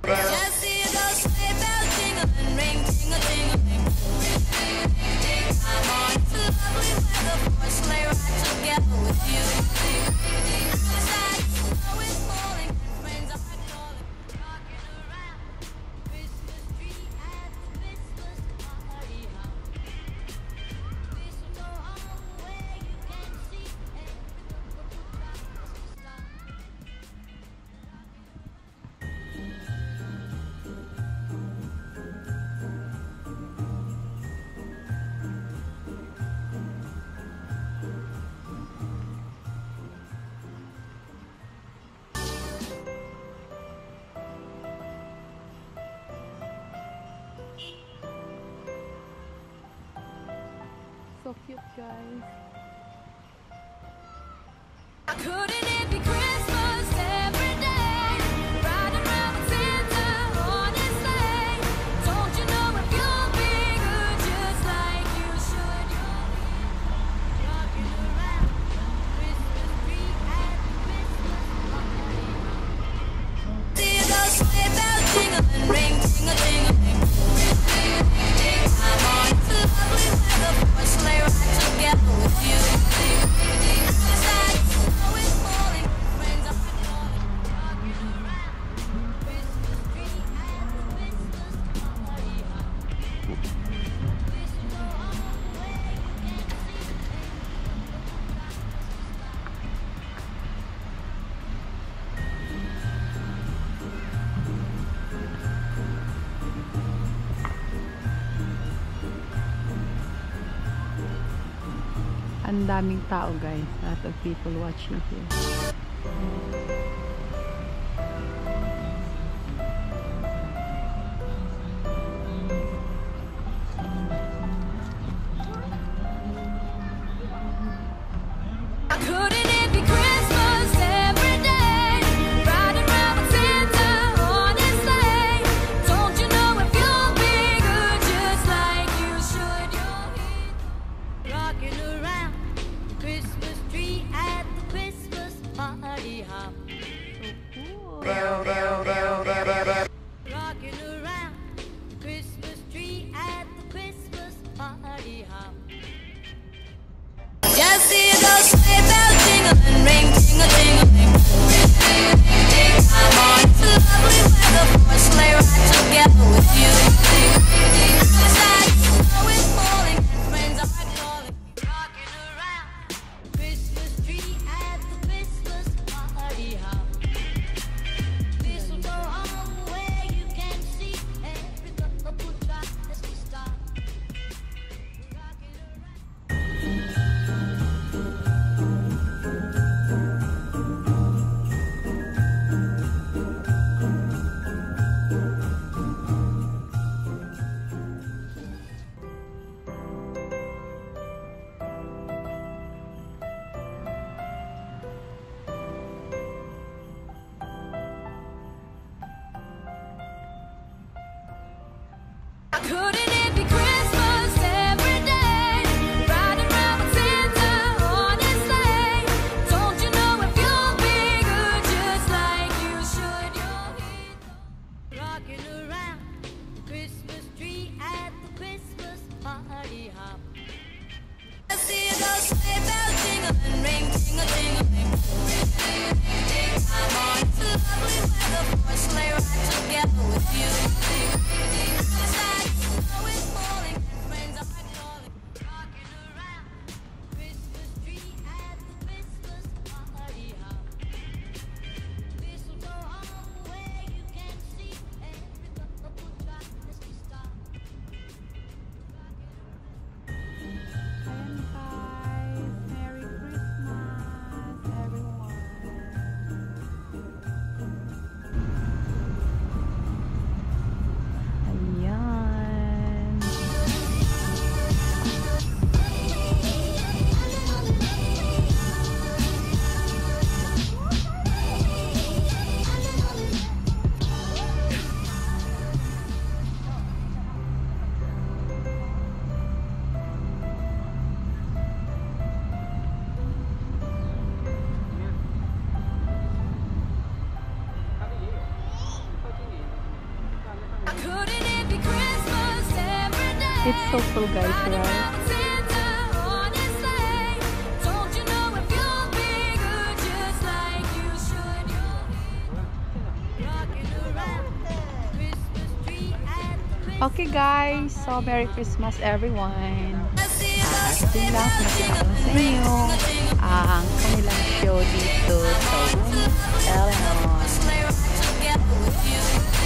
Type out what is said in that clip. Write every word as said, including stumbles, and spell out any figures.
Just see those sleigh bells jingling, ring, ting-a-ting-a-ling. I'm on to lovely weather for a sleigh ride together with you. Besides, the snow is falling and friends are calling, rocking around Christmas tree at the Christmas party hop. This will go all the way you can see every little drop as we stop. So cute, guys. Couldn't it be Christmas every day? Riding around with Santa on his sleigh. Don't you know if you'll be good just like you should? You'll be rocking around Christmas tree at the Christmas party. See those sleigh bells jingling, ring, ting-a-ting-a-ling. I'm on to lovely weather for a sleigh ride together with you. Besides, the snow is falling, friends are calling, rocking around Christmas tree at the Christmas party hop. This will go all the way you can see Ang daming tao, guys. A lot of people watching here. Couldn't it be Christmas every day? Riding around with Santa on his sleigh. Don't you know if you'll be good just like you should? You'll be rocking around the Christmas tree at the Christmas party hop. Rocking around the Christmas tree at the Christmas party hop. Just see those sleigh bells jingling, ring, ting-a-ting-a-ling. I'm on to lovely weather for a sleigh ride together with you. Besides, the snow is falling and friends are calling, rocking around Christmas tree at the Christmas party hop. This will go all the way you can see every couple drop as we stop. Rocking around. Couldn't it be Christmas every day? Riding around with Santa on his sleigh. Don't you know if you'll be good just like you should? You'll be rocking around the Christmas tree at the Christmas party hop. I see those sleigh bells jingling, ring, ting-a-ting-a-ling. I'm on to lovely weather for a sleigh ride together with you. Besides, the snow It's so cool, guys, right? Okay guys, so Merry Christmas everyone. At yun lang, pinakita ko sa inyo ang kanilang show dito sa Wilmette, Illinois.